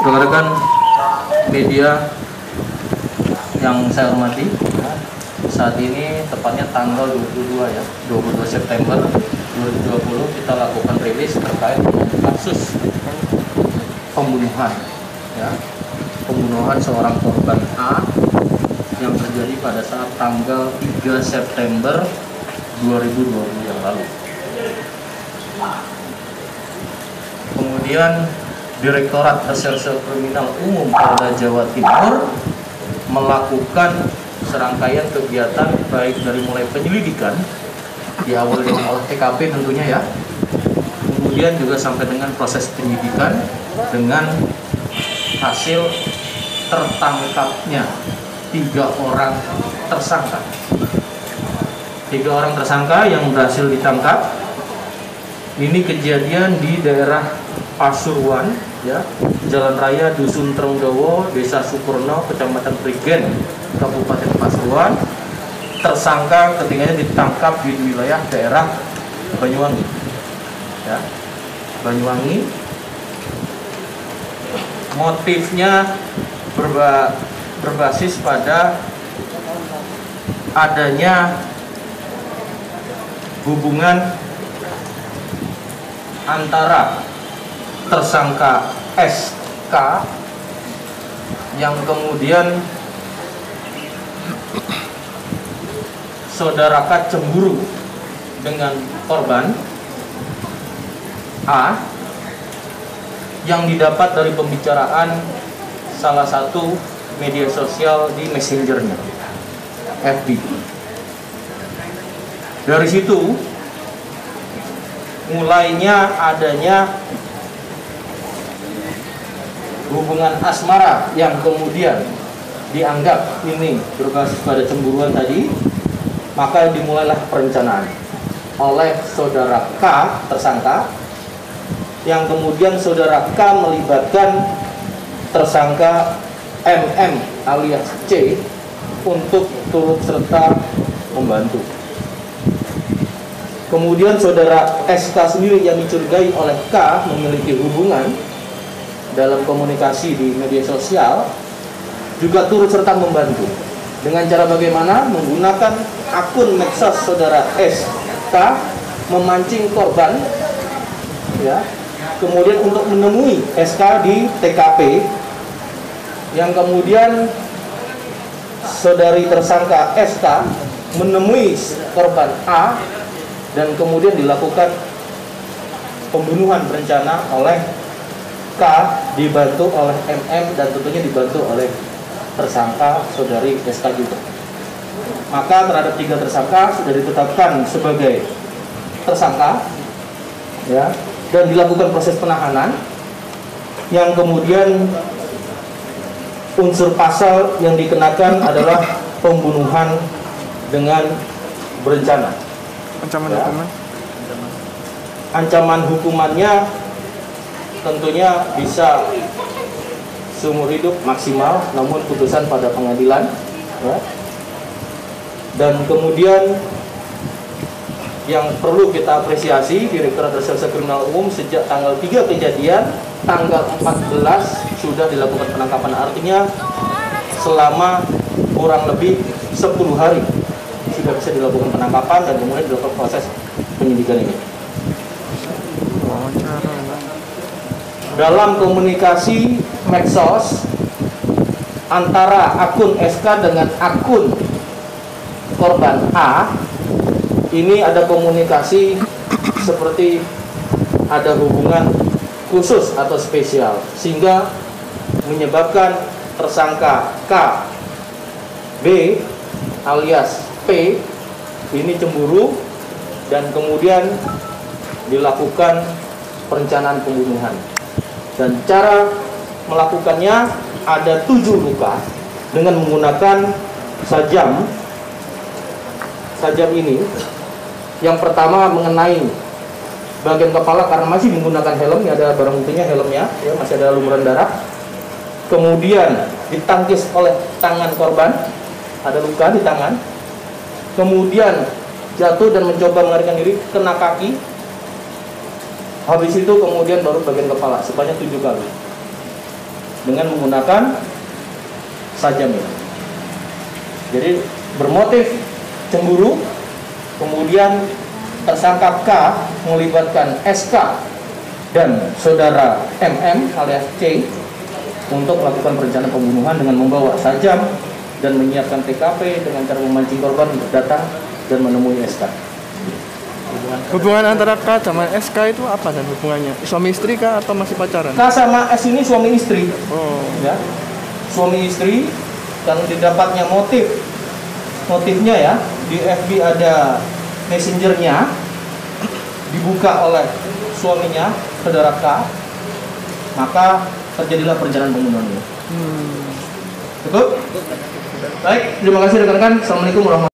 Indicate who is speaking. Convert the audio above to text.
Speaker 1: Rekan-rekan media yang saya hormati, saat ini tepatnya tanggal 22 September 2020 kita lakukan rilis terkait dengan kasus pembunuhan pembunuhan seorang korban A yang terjadi pada saat tanggal 3 September 2020 yang lalu. Kemudian Direktorat Reserse Kriminal Umum Polda Jawa Timur melakukan serangkaian kegiatan baik dari mulai penyelidikan diawali oleh TKP tentunya ya, kemudian juga sampai dengan proses penyidikan dengan hasil tertangkapnya 3 orang tersangka. 3 orang tersangka yang berhasil ditangkap. Ini kejadian di daerah Pasuruan, ya, Jalan Raya Dusun Trenggawa, Desa Sukurno, Kecamatan Prigen, Kabupaten Pasuruan. Tersangka ketiganya ditangkap di wilayah daerah Banyuwangi, ya, Banyuwangi. Motifnya berbasis pada adanya hubungan antara tersangka SK yang kemudian saudara K cemburu dengan korban A yang didapat dari pembicaraan salah satu media sosial di messengernya, FB. Dari situ mulainya adanya hubungan asmara yang kemudian dianggap ini berbasis pada cemburuan tadi, maka dimulailah perencanaan oleh saudara K tersangka, yang kemudian saudara K melibatkan tersangka MM alias C untuk turut serta membantu. Kemudian saudara SK sendiri yang dicurigai oleh K memiliki hubungan dalam komunikasi di media sosial juga turut serta membantu. Dengan cara bagaimana? Menggunakan akun medsos saudara SK memancing korban, ya, kemudian untuk menemui SK di TKP, yang kemudian saudari tersangka SK menemui korban A dan kemudian dilakukan pembunuhan berencana oleh K dibantu oleh MM dan tentunya dibantu oleh tersangka saudari SK juga. Maka terhadap 3 tersangka sudah ditetapkan sebagai tersangka, ya, dan dilakukan proses penahanan, yang kemudian unsur pasal yang dikenakan adalah pembunuhan dengan berencana.
Speaker 2: Ancaman
Speaker 1: ya.
Speaker 2: hukuman?
Speaker 1: Ancaman hukumannya tentunya bisa seumur hidup maksimal, namun putusan pada pengadilan, ya. Dan kemudian yang perlu kita apresiasi, Direktorat Reserse Kriminal Umum sejak tanggal 3 kejadian, tanggal 14 sudah dilakukan penangkapan, artinya selama kurang lebih 10 hari sudah bisa dilakukan penangkapan dan kemudian dilakukan proses penyidikan ini. Dalam komunikasi medsos antara akun SK dengan akun korban A, ini ada komunikasi seperti ada hubungan khusus atau spesial, sehingga menyebabkan tersangka K, B alias P ini cemburu dan kemudian dilakukan perencanaan pembunuhan. Dan cara melakukannya ada 7 luka dengan menggunakan sajam. Sajam ini yang pertama mengenai bagian kepala karena masih menggunakan helm, ya, ada barang buktinya helmnya, ya, masih ada lumuran darah. Kemudian ditangkis oleh tangan korban, ada luka di tangan. Kemudian jatuh dan mencoba melarikan diri, kena kaki. Habis itu kemudian baru bagian kepala sebanyak 7 kali. dengan menggunakan sajam ini. Jadi bermotif cemburu, kemudian tersangka K melibatkan SK dan saudara MM alias C untuk melakukan perencanaan pembunuhan dengan membawa sajam dan menyiapkan TKP dengan cara memancing korban untuk datang dan menemui SK.
Speaker 2: Hubungan antara K sama SK itu apa dan hubungannya? Suami istri kah atau masih pacaran?
Speaker 1: K sama S ini suami istri.
Speaker 2: Oh.
Speaker 1: Ya. Suami istri, dan didapatnya motifnya ya, di FB ada messengernya dibuka oleh suaminya, saudara K, maka terjadilah perencanaan pembunuhan ini. Cukup? Baik, terima kasih rekan-rekan. Assalamualaikum warahmatullahi wabarakatuh.